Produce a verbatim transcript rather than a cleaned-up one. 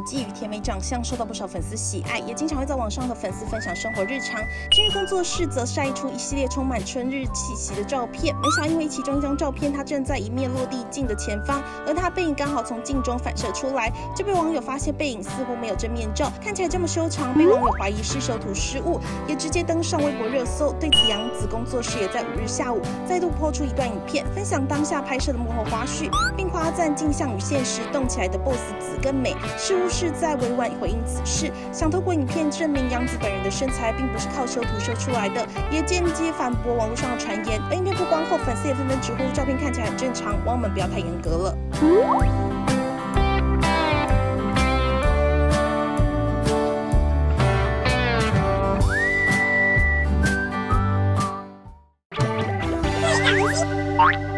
基于甜美长相，受到不少粉丝喜爱，也经常会在网上和粉丝分享生活日常。今日工作室则晒出一系列充满春日气息的照片，没想到因为其中一张照片，他正在一面落地镜的前方，而他背影刚好从镜中反射出来，就被网友发现背影似乎没有正面照，看起来这么修长，被网友怀疑是修图失误，也直接登上微博热搜。对此，杨紫工作室也在五日下午再度播出一段影片，分享当下拍摄的幕后花絮，并夸赞镜像与现实动起来的 boss 紫跟美，似乎是在委婉回应此事，想透过影片证明杨紫本人的身材并不是靠修图修出来的，也间接反驳网络上的传言。而影片曝光后，粉丝也纷纷直呼照片看起来很正常，网友们不要太严格了。 Hey,